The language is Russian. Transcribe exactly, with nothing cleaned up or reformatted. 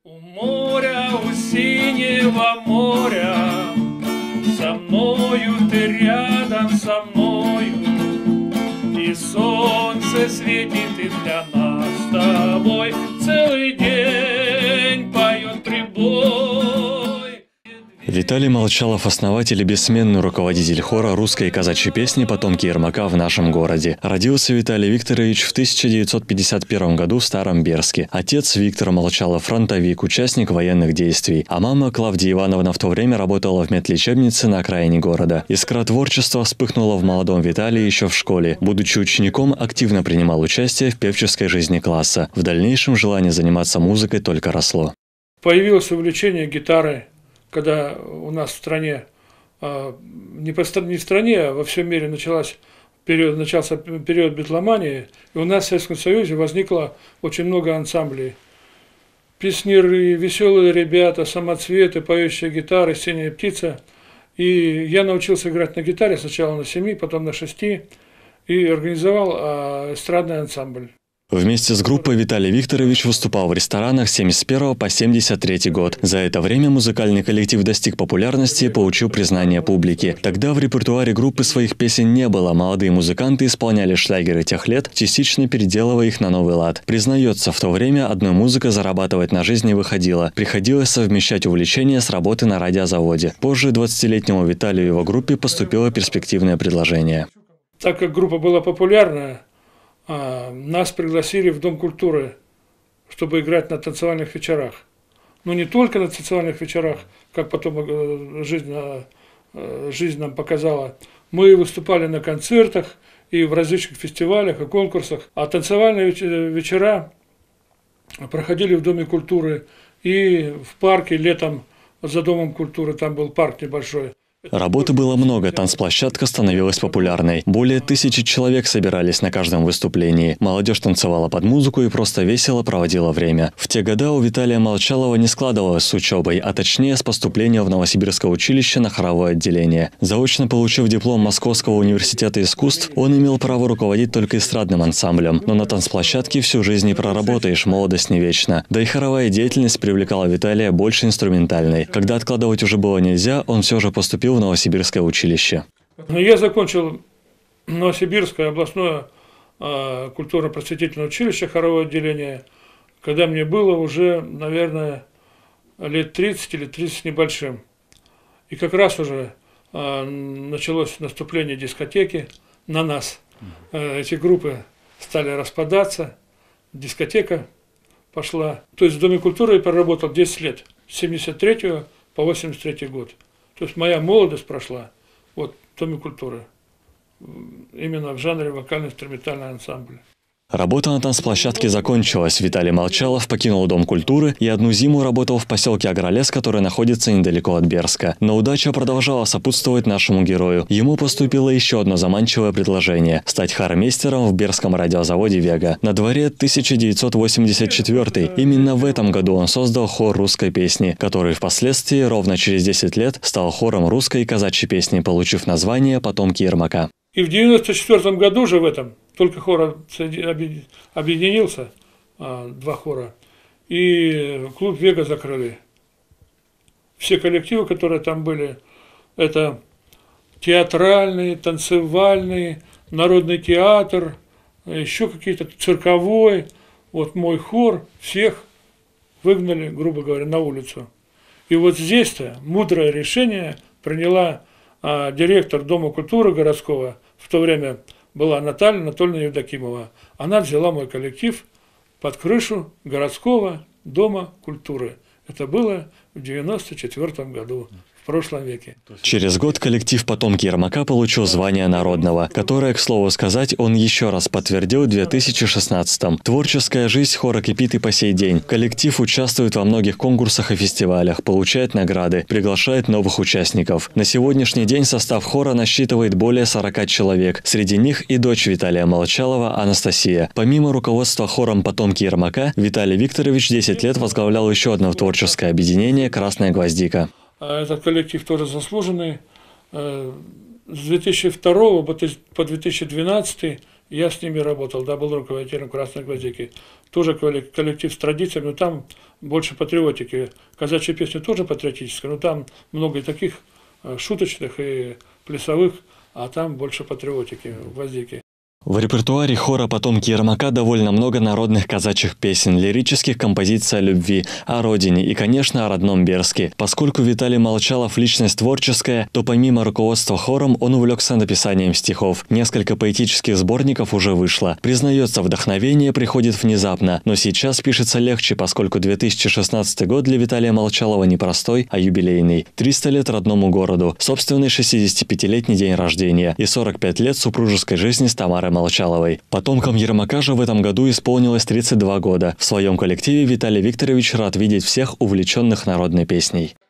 У моря, у синего моря, со мною ты рядом со мною, и солнце светит и для нас с тобой целый день поет прибой. Виталий Молчалов – основатель и бессменный руководитель хора русской и казачьей песни «Потомки Ермака» в нашем городе. Родился Виталий Викторович в тысяча девятьсот пятьдесят первом году в Старом Берске. Отец Виктор Молчалов – фронтовик, участник военных действий. А мама Клавдия Ивановна в то время работала в медлечебнице на окраине города. Искра творчества вспыхнула в молодом Виталии еще в школе. Будучи учеником, активно принимал участие в певческой жизни класса. В дальнейшем желание заниматься музыкой только росло. Появилось увлечение гитарой, когда у нас в стране, не в стране, а во всем мире началась период, начался период битломании, и у нас в Советском Союзе возникло очень много ансамблей. Песниры, веселые ребята, самоцветы, поющие гитары, синяя птица. И я научился играть на гитаре сначала на семи, потом на шести, и организовал эстрадный ансамбль. Вместе с группой Виталий Викторович выступал в ресторанах с семьдесят первого по семьдесят третий год. За это время музыкальный коллектив достиг популярности и получил признание публики. Тогда в репертуаре группы своих песен не было. Молодые музыканты исполняли шлягеры тех лет, частично переделывая их на новый лад. Признается, в то время одной музыкой зарабатывать на жизнь не выходило. Приходилось совмещать увлечение с работы на радиозаводе. Позже двадцатилетнему Виталию и его группе поступило перспективное предложение. Так как группа была популярная, нас пригласили в Дом культуры, чтобы играть на танцевальных вечерах. Но не только на танцевальных вечерах, как потом жизнь, жизнь нам показала. Мы выступали на концертах и в различных фестивалях и конкурсах. А танцевальные вечера проходили в Доме культуры и в парке летом за Домом культуры. Там был парк небольшой. Работы было много, танцплощадка становилась популярной. Более тысячи человек собирались на каждом выступлении. Молодежь танцевала под музыку и просто весело проводила время. В те годы у Виталия Молчалова не складывалось с учебой, а точнее с поступления в Новосибирское училище на хоровое отделение. Заочно получив диплом Московского университета искусств, он имел право руководить только эстрадным ансамблем. Но на танцплощадке всю жизнь не проработаешь, молодость не вечна. Да и хоровая деятельность привлекала Виталия больше инструментальной. Когда откладывать уже было нельзя, он все же поступил в Новосибирское училище. Я закончил Новосибирское областное э, культурно-просветительное училище, хоровое отделение, когда мне было уже, наверное, лет тридцать или тридцать небольшим. И как раз уже э, началось наступление дискотеки на нас. Э, эти группы стали распадаться, дискотека пошла. То есть в Доме культуры я проработал десять лет, с семьдесят третьего по восемьдесят третий год. То есть моя молодость прошла вот в Доме культуры, именно в жанре вокально-инструментальный ансамбль. Работа на танцплощадке закончилась. Виталий Молчалов покинул Дом культуры и одну зиму работал в поселке Агролес, который находится недалеко от Берска. Но удача продолжала сопутствовать нашему герою. Ему поступило еще одно заманчивое предложение – стать хормейстером в Берском радиозаводе «Вега». На дворе тысяча девятьсот восемьдесят четвёртый. Именно в этом году он создал хор русской песни, который впоследствии, ровно через десять лет, стал хором русской и казачьей песни, получив название «Потомки Ермака». И в девяносто четвёртом году же в этом только хор объединился, два хора, и клуб «Вега» закрыли. Все коллективы, которые там были, это театральный, танцевальный, народный театр, еще какие-то, цирковой. Вот мой хор, всех выгнали, грубо говоря, на улицу. И вот здесь-то мудрое решение приняла а, директор Дома культуры городского, в то время была Наталья Анатольевна Евдокимова. Она взяла мой коллектив под крышу городского Дома культуры. Это было в девяносто четвёртом году. В прошлом веке. Через год коллектив «Потомки Ермака» получил звание народного, которое, к слову сказать, он еще раз подтвердил в две тысячи шестнадцатом. Творческая жизнь хора кипит и по сей день. Коллектив участвует во многих конкурсах и фестивалях, получает награды, приглашает новых участников. На сегодняшний день состав хора насчитывает более сорока человек. Среди них и дочь Виталия Молчалова Анастасия. Помимо руководства хором «Потомки Ермака», Виталий Викторович десять лет возглавлял еще одно творческое объединение «Красная гвоздика». Этот коллектив тоже заслуженный. С две тысячи второго по две тысячи двенадцатый Я с ними работал, да, был руководителем «Красной гвоздики». Тоже коллектив с традициями, но там больше патриотики. Казачья песня тоже патриотическая, но там много и таких шуточных и плясовых, а там больше патриотики в гвоздике. В репертуаре хора «Потомки Ермака» довольно много народных казачьих песен, лирических композиций о любви, о родине и, конечно, о родном Берске. Поскольку Виталий Молчалов – личность творческая, то помимо руководства хором он увлекся написанием стихов. Несколько поэтических сборников уже вышло. Признается, вдохновение приходит внезапно, но сейчас пишется легче, поскольку две тысячи шестнадцатый год для Виталия Молчалова не простой, а юбилейный. триста лет родному городу, собственный шестидесятипятилетний день рождения и сорок пять лет супружеской жизни с Тамарой Молчаловой. Потомкам Ермака же в этом году исполнилось тридцать два года. В своем коллективе Виталий Викторович рад видеть всех увлеченных народной песней.